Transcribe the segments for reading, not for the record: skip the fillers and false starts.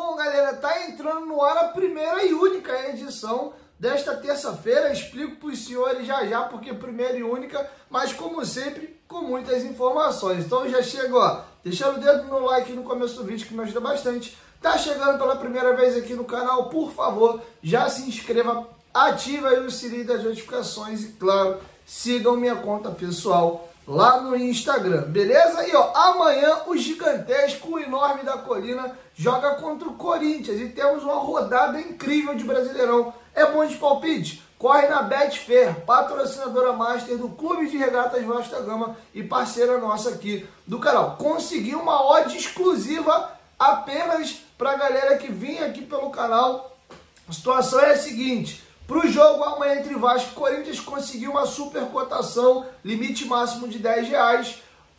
Bom, galera, tá entrando no ar a primeira e única edição desta terça-feira. Explico para os senhores já, porque primeira e única, mas como sempre, com muitas informações. Então já chego, ó, deixando o dedo no like no começo do vídeo, que me ajuda bastante. Tá chegando pela primeira vez aqui no canal, por favor, já se inscreva, ativa aí o sininho das notificações e, claro, sigam minha conta pessoal lá no Instagram, beleza? E ó, amanhã o gigantesco, o enorme da colina joga contra o Corinthians e temos uma rodada incrível de Brasileirão. É bom de palpite? Corre na Betfair, patrocinadora master do Clube de Regatas Vasco da Gama e parceira nossa aqui do canal. Consegui uma odd exclusiva apenas para a galera que vinha aqui pelo canal. A situação é a seguinte: para o jogo amanhã entre Vasco e Corinthians, conseguiu uma super cotação, limite máximo de R$10,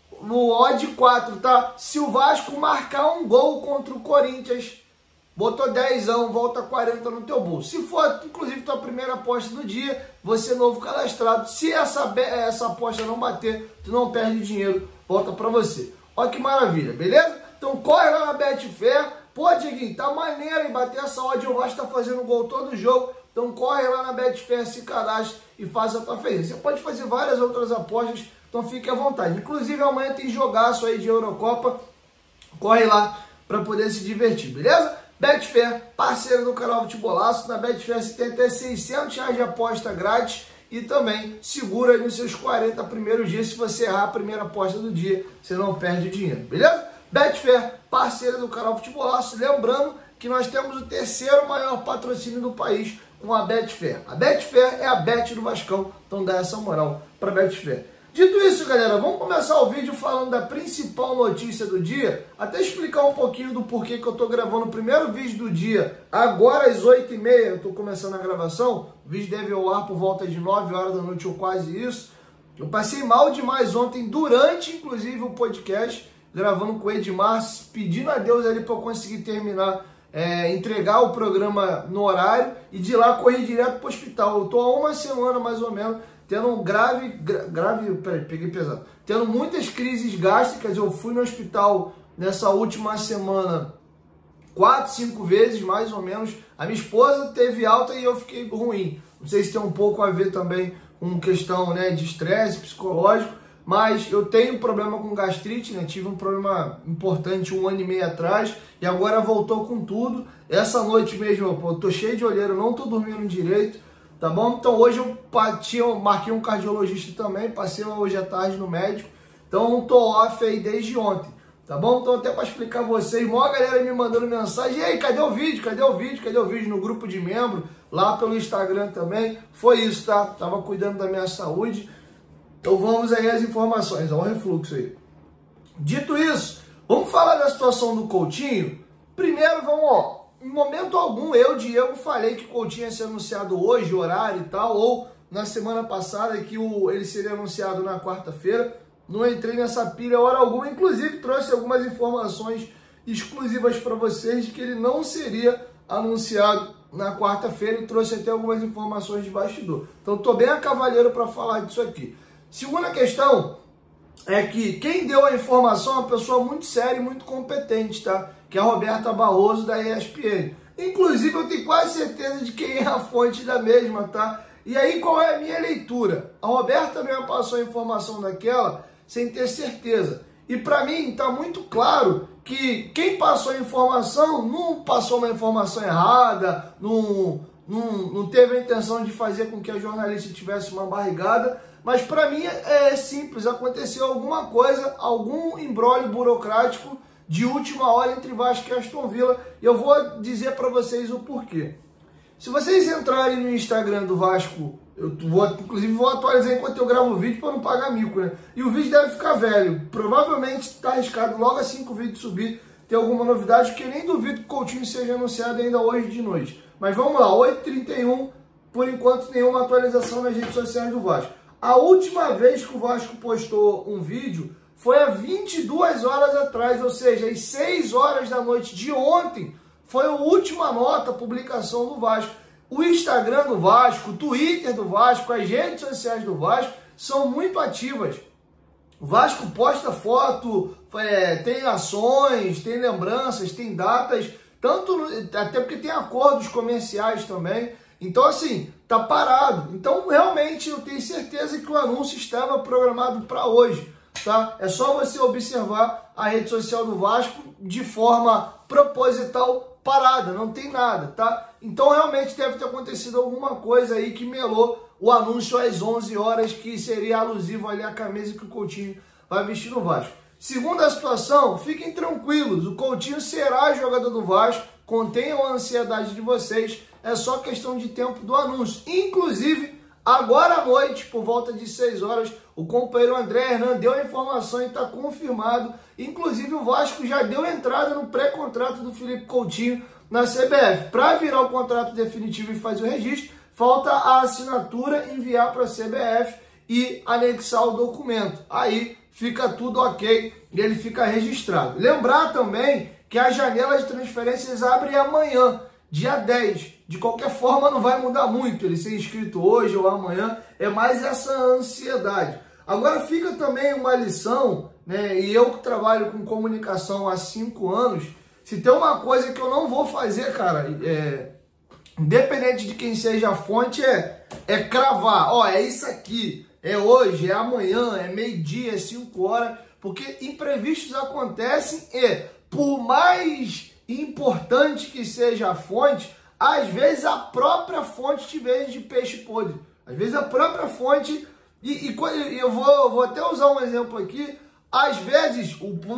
no odd 4, tá? Se o Vasco marcar um gol contra o Corinthians, botou 10, volta 40 no teu bolso. Se for, inclusive, tua primeira aposta do dia, você novo cadastrado. Se essa aposta não bater, tu não perde dinheiro, volta para você. Olha que maravilha, beleza? Então corre lá na Betfair. Pô, Dieguinho, tá maneiro em bater essa odd, o Vasco tá fazendo gol todo jogo. Então corre lá na Betfair, se cadastre e faça a tua feliz. Você pode fazer várias outras apostas, então fique à vontade. Inclusive amanhã tem jogaço aí de Eurocopa. Corre lá para poder se divertir, beleza? Betfair, parceiro do canal Futebolaço. Na Betfair você tem até R$600 de aposta grátis e também segura aí nos seus 40 primeiros dias. Se você errar a primeira aposta do dia, você não perde dinheiro, beleza? Betfair, parceiro do canal Futebolaço. Lembrando que nós temos o terceiro maior patrocínio do país com a Betfair. A Betfair é a Bet do Vascão, então dá essa moral para a Betfair. Dito isso, galera, vamos começar o vídeo falando da principal notícia do dia, até explicar um pouquinho do porquê que eu estou gravando o primeiro vídeo do dia, agora às 8h30, eu estou começando a gravação, o vídeo deve ir ao ar por volta de 9 horas da noite ou quase isso. Eu passei mal demais ontem, durante inclusive o podcast, gravando com o Edmar, pedindo a Deus ali para eu conseguir terminar, entregar o programa no horário e de lá correr direto para o hospital. Eu tô há uma semana mais ou menos tendo um peguei pesado, tendo muitas crises gástricas. Eu fui no hospital nessa última semana 4, 5 vezes mais ou menos. A minha esposa teve alta e eu fiquei ruim. Não sei se tem um pouco a ver também com questão, né, de estresse psicológico, mas eu tenho problema com gastrite, né? Tive um problema importante 1 ano e meio atrás e agora voltou com tudo. Essa noite mesmo, eu tô cheio de olheira, não tô dormindo direito, tá bom? Então hoje eu marquei um cardiologista também, passei hoje à tarde no médico, então tô off aí desde ontem, tá bom? Então até para explicar a vocês, maior galera me mandando mensagem: e aí, cadê o vídeo? Cadê o vídeo? Cadê o vídeo? No grupo de membro, lá pelo Instagram também. Foi isso, tá? Tava cuidando da minha saúde. Então vamos aí às informações, ó, o refluxo aí. Dito isso, vamos falar da situação do Coutinho. Primeiro vamos, ó, em momento algum eu, Diego, falei que o Coutinho ia ser anunciado hoje, horário e tal, ou na semana passada que ele seria anunciado na quarta-feira. Não entrei nessa pilha hora alguma, inclusive trouxe algumas informações exclusivas para vocês de que ele não seria anunciado na quarta-feira e trouxe até algumas informações de bastidor. Então tô bem a cavaleiro para falar disso aqui. Segunda questão é que quem deu a informação é uma pessoa muito séria e muito competente, tá? Que é a Roberta Barroso, da ESPN. Inclusive, eu tenho quase certeza de quem é a fonte da mesma, tá? E aí, qual é a minha leitura? A Roberta mesmo passou a informação daquela sem ter certeza. E para mim, tá muito claro que quem passou a informação não passou uma informação errada, não teve a intenção de fazer com que a jornalista tivesse uma barrigada. Mas para mim é simples, aconteceu alguma coisa, algum imbróglio burocrático de última hora entre Vasco e Aston Villa. E eu vou dizer para vocês o porquê. Se vocês entrarem no Instagram do Vasco, inclusive vou atualizar enquanto eu gravo o vídeo para não pagar mico, né? E o vídeo deve ficar velho, provavelmente está arriscado logo assim que o vídeo subir ter alguma novidade, porque nem duvido que o Coutinho seja anunciado ainda hoje de noite. Mas vamos lá, 8h31, por enquanto nenhuma atualização nas redes sociais do Vasco. A última vez que o Vasco postou um vídeo foi há 22 horas atrás, ou seja, às 6 horas da noite de ontem, foi a última nota, publicação do Vasco. O Instagram do Vasco, o Twitter do Vasco, as redes sociais do Vasco são muito ativas. O Vasco posta foto, tem ações, tem lembranças, tem datas até porque tem acordos comerciais também. Então, assim, tá parado. Então, realmente, eu tenho certeza que o anúncio estava programado para hoje, tá? É só você observar a rede social do Vasco de forma proposital parada, não tem nada, tá? Então, realmente deve ter acontecido alguma coisa aí que melou o anúncio às 11 horas, que seria alusivo ali à camisa que o Coutinho vai vestir no Vasco. Segunda situação, fiquem tranquilos, o Coutinho será jogador do Vasco, contenham a ansiedade de vocês, é só questão de tempo do anúncio. Inclusive, agora à noite, por volta de 6 horas, o companheiro André Hernan deu a informação e está confirmado. Inclusive, o Vasco já deu entrada no pré-contrato do Felipe Coutinho na CBF. Para virar o contrato definitivo e fazer o registro, falta a assinatura, enviar para a CBF e anexar o documento. Aí fica tudo ok e ele fica registrado. Lembrar também que a janela de transferências abre amanhã, dia 10. De qualquer forma, não vai mudar muito ele ser inscrito hoje ou amanhã, é mais essa ansiedade. Agora fica também uma lição, né? E eu que trabalho com comunicação há 5 anos, se tem uma coisa que eu não vou fazer, cara, independente de quem seja a fonte, é cravar. Ó, é isso aqui, é hoje, é amanhã, é meio-dia, é 5 horas, porque imprevistos acontecem e, por mais importante que seja a fonte, às vezes a própria fonte te vende de peixe podre. Às vezes a própria fonte, e eu vou até usar um exemplo aqui, às vezes,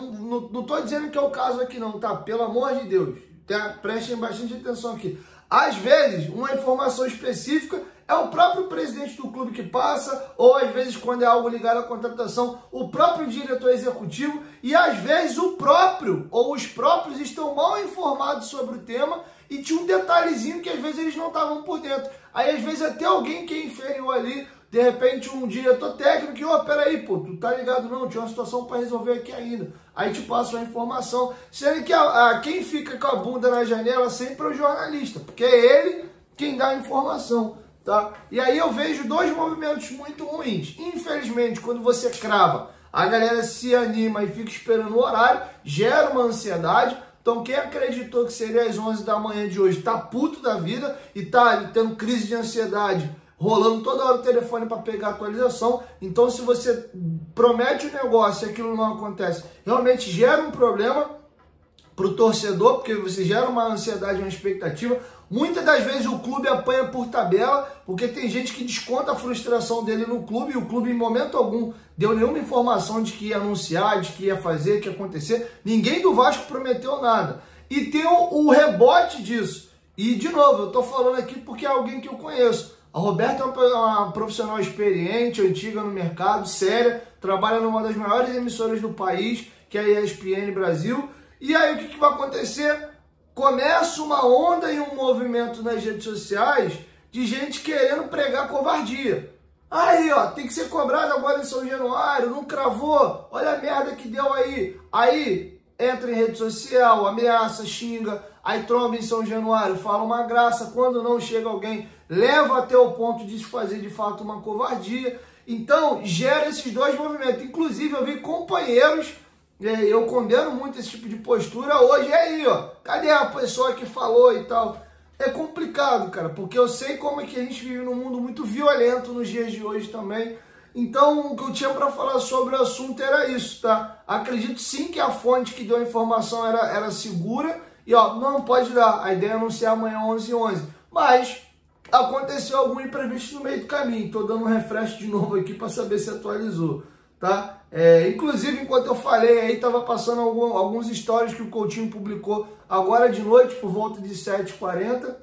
não estou dizendo que é o caso aqui não, tá? Pelo amor de Deus, tá? Prestem bastante atenção aqui. Às vezes, uma informação específica é o próprio presidente do clube que passa, ou às vezes, quando é algo ligado à contratação, o próprio diretor executivo, e às vezes o próprio, ou os próprios estão mal informados sobre o tema, e tinha um detalhezinho que às vezes eles não estavam por dentro. Aí às vezes até alguém que é inferior ali, de repente um diretor técnico, e peraí, pô, tu tá ligado não, tinha uma situação para resolver aqui ainda. Aí te passa a informação, sendo que quem fica com a bunda na janela sempre é o jornalista, porque é ele quem dá a informação, tá? E aí eu vejo 2 movimentos muito ruins. Infelizmente, quando você crava, a galera se anima e fica esperando o horário, gera uma ansiedade. Então quem acreditou que seria às 11 da manhã de hoje tá puto da vida e tá ali tendo crise de ansiedade, rolando toda hora o telefone para pegar atualização. Então se você promete um negócio e aquilo não acontece, realmente gera um problema para o torcedor, porque você gera uma ansiedade, uma expectativa. Muitas das vezes o clube apanha por tabela, porque tem gente que desconta a frustração dele no clube, e o clube em momento algum deu nenhuma informação de que ia anunciar, de que ia fazer, que ia acontecer. Ninguém do Vasco prometeu nada. E tem o rebote disso. E, de novo, eu estou falando aqui porque é alguém que eu conheço. A Roberta é uma profissional experiente, antiga no mercado, séria, trabalha numa das maiores emissoras do país, que é a ESPN Brasil. E aí o que vai acontecer? Começa uma onda e um movimento nas redes sociais de gente querendo pregar covardia. Aí, ó, tem que ser cobrado agora em São Januário, não cravou, olha a merda que deu aí. Aí entra em rede social, ameaça, xinga, aí tromba em São Januário, fala uma graça, quando não chega alguém, leva até o ponto de se fazer de fato uma covardia. Então, gera esses 2 movimentos. Inclusive, eu vi companheiros, eu condeno muito esse tipo de postura hoje. E aí, ó, cadê a pessoa que falou e tal? É complicado, cara, porque eu sei como é que a gente vive num mundo muito violento nos dias de hoje também. Então, o que eu tinha para falar sobre o assunto era isso, tá? Acredito sim que a fonte que deu a informação era segura. E, ó, não pode dar. A ideia é anunciar amanhã 11h11. Mas aconteceu algum imprevisto no meio do caminho. Tô dando um refresh de novo aqui para saber se atualizou, tá? Inclusive, enquanto eu falei aí, tava passando alguns stories que o Coutinho publicou agora de noite, por volta de 7h40.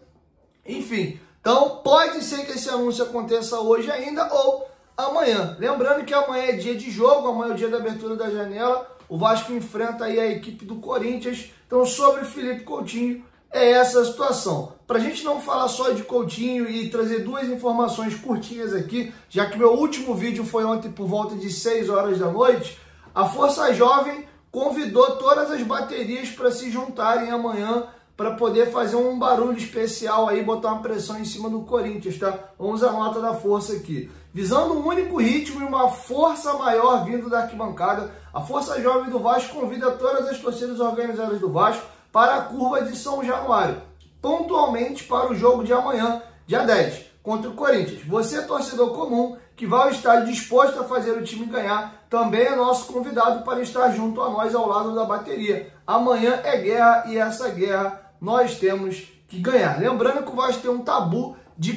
Enfim, então pode ser que esse anúncio aconteça hoje ainda ou amanhã. Lembrando que amanhã é dia de jogo, amanhã é o dia da abertura da janela. O Vasco enfrenta aí a equipe do Corinthians. Então, sobre Felipe Coutinho, é essa a situação. Para a gente não falar só de Coutinho e trazer 2 informações curtinhas aqui, já que meu último vídeo foi ontem por volta de 6 horas da noite, a Força Jovem convidou todas as baterias para se juntarem amanhã para poder fazer um barulho especial aí, botar uma pressão em cima do Corinthians, tá? Vamos à nota da Força aqui. Visando um único ritmo e uma força maior vindo da arquibancada, a Força Jovem do Vasco convida todas as torcidas organizadas do Vasco para a curva de São Januário, pontualmente para o jogo de amanhã, dia 10, contra o Corinthians. Você, torcedor comum, que vai ao estádio disposto a fazer o time ganhar, também é nosso convidado para estar junto a nós ao lado da bateria. Amanhã é guerra e essa guerra nós temos que ganhar. Lembrando que o Vasco tem um tabu de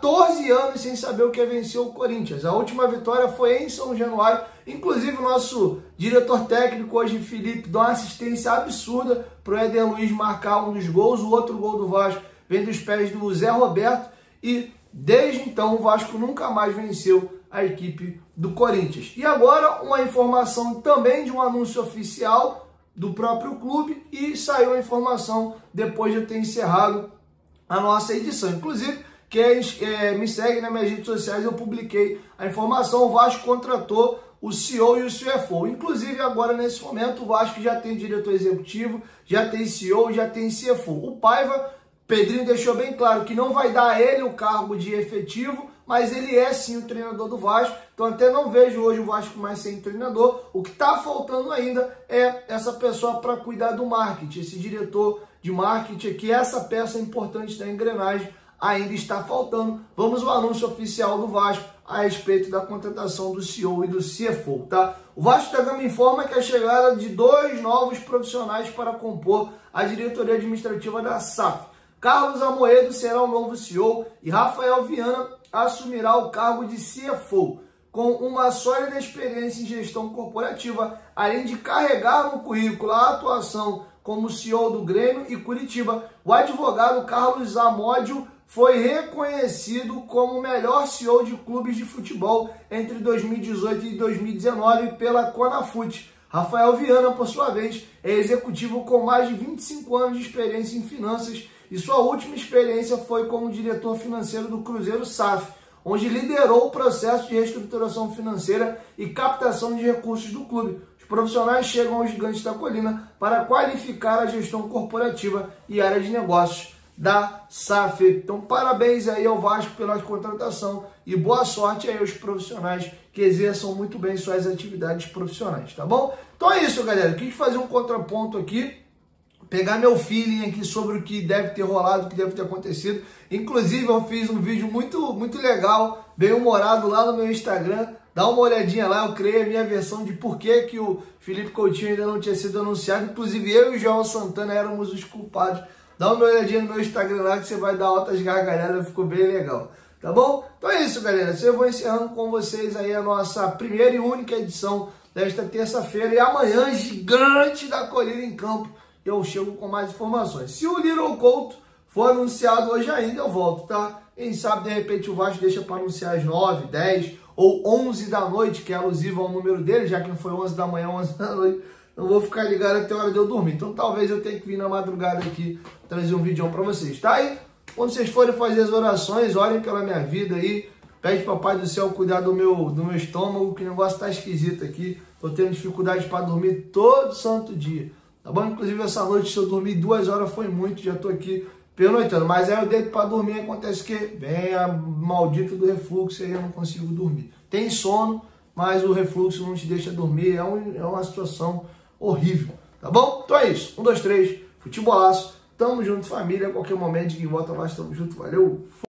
14 anos sem saber o que é vencer o Corinthians. A última vitória foi em São Januário. Inclusive o nosso diretor técnico hoje, Felipe, dá uma assistência absurda para o Éder Luiz marcar um dos gols. O outro gol do Vasco vem dos pés do Zé Roberto e desde então o Vasco nunca mais venceu a equipe do Corinthians. E agora uma informação também de um anúncio oficial do próprio clube, e saiu a informação depois de eu ter encerrado a nossa edição. Inclusive, quem me segue nas minhas redes sociais, eu publiquei a informação. O Vasco contratou o CEO e o CFO. Inclusive, agora, nesse momento, o Vasco já tem diretor executivo, já tem CEO, já tem CFO. O Paiva, Pedrinho deixou bem claro que não vai dar a ele o cargo de efetivo, mas ele é sim o treinador do Vasco. Então até não vejo hoje o Vasco mais sem treinador. O que está faltando ainda é essa pessoa para cuidar do marketing, esse diretor de marketing aqui, essa peça importante da engrenagem ainda está faltando. Vamos ao anúncio oficial do Vasco a respeito da contratação do CEO e do CFO, tá? O Vasco da Gama informa que a chegada de 2 novos profissionais para compor a diretoria administrativa da SAF. Carlos Amoedo será o novo CEO e Rafael Viana assumirá o cargo de CFO, com uma sólida experiência em gestão corporativa, além de carregar no currículo a atuação como CEO do Grêmio e Curitiba. O advogado Carlos Amódio foi reconhecido como o melhor CEO de clubes de futebol entre 2018 e 2019 pela Conafut. Rafael Viana, por sua vez, é executivo com mais de 25 anos de experiência em finanças e sua última experiência foi como diretor financeiro do Cruzeiro SAF, onde liderou o processo de reestruturação financeira e captação de recursos do clube. Os profissionais chegam aos Gigantes da Colina para qualificar a gestão corporativa e área de negócios da SAF. Então, parabéns aí ao Vasco pela contratação e boa sorte aí aos profissionais que exerçam muito bem suas atividades profissionais, tá bom? Então é isso, galera. Quis fazer um contraponto aqui, pegar meu feeling aqui sobre o que deve ter rolado, o que deve ter acontecido. Inclusive, eu fiz um vídeo muito legal, bem humorado lá no meu Instagram. Dá uma olhadinha lá, eu criei a minha versão de por que o Felipe Coutinho ainda não tinha sido anunciado. Inclusive, eu e o João Santana éramos os culpados. Dá uma olhadinha no meu Instagram lá que você vai dar altas gargalhadas, ficou bem legal. Tá bom? Então é isso, galera. Eu vou encerrando com vocês aí a nossa primeira e única edição desta terça-feira. E amanhã, gigante da Colina em campo, eu chego com mais informações. Se o Little Couto for anunciado hoje ainda, eu volto, tá? Quem sabe, de repente, o Vasco deixa para anunciar às 9, 10 ou 11 da noite, que é alusivo ao número dele, já que não foi 11 da manhã, 11 da noite. Não vou ficar ligado até a hora de eu dormir. Então, talvez eu tenha que vir na madrugada aqui trazer um vídeo para vocês, tá? E quando vocês forem fazer as orações, orem pela minha vida aí. Pede para o Papai do Céu cuidar do meu estômago, que o negócio tá esquisito aqui. Tô tendo dificuldade para dormir todo santo dia. Tá bom? Inclusive, essa noite, se eu dormir 2 horas, foi muito. Já tô aqui pernoitando. Mas aí eu deito para dormir, acontece que vem a maldita do refluxo e aí eu não consigo dormir. Tem sono, mas o refluxo não te deixa dormir. É uma situação horrível. Tá bom? Então é isso. 1, 2, 3. Futebolaço. Tamo junto, família. A qualquer momento de volta mais. Tamo junto. Valeu.